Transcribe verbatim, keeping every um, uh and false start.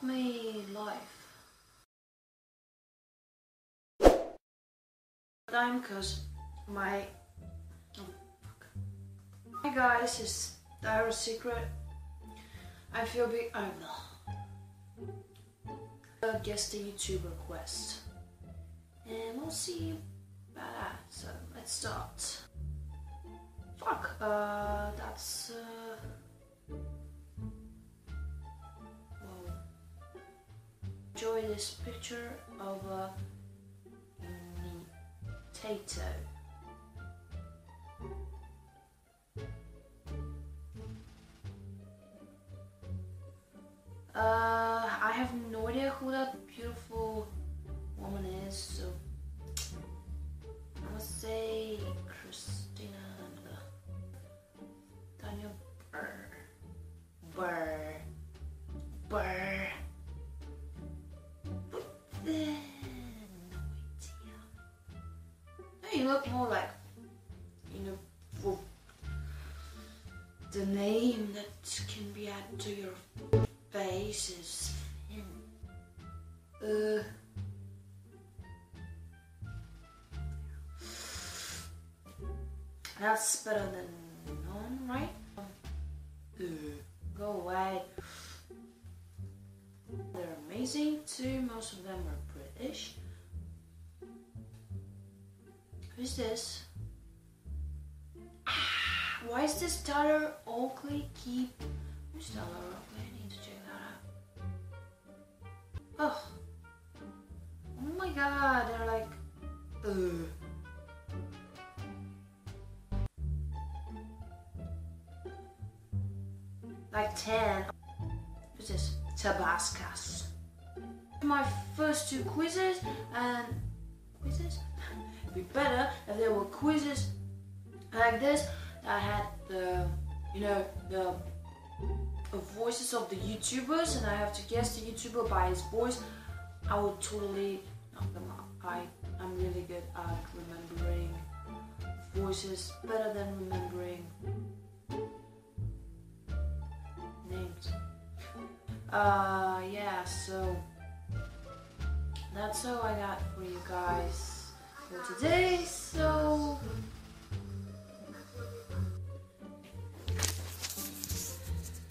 me life. Time because my oh, fuck. Hi guys, it's Dire Secret. I feel big. I don't know. Uh, guess the YouTube request, and we'll see about that. So let's start. Fuck. Uh, that's. Uh, whoa. Enjoy this picture of a potato. Uh, I have no idea who that beautiful woman is, so I must say Christina Daniel Burr. Burr. Burr. But then, no idea. No, you look more like, you know, for the name that can be added to your face is Finn. Uh, that's better than none, right? Uh, go away. They're amazing too. Most of them are British. Who's this? Ah, why is this Tyler Oakley keep? Who's Tyler Oakley? I need to check that out. Oh, oh my god! They're like, ugh. Like ten. Who's this? Tabascas. My first two quizzes and quizzes. It'd be better if there were quizzes like this that had the, you know, the, the voices of the YouTubers, and I have to guess the YouTuber by his voice. I would totally knock them out. I I'm really good at remembering voices, better than remembering names. Uh, yeah, so that's all I got for you guys for today. So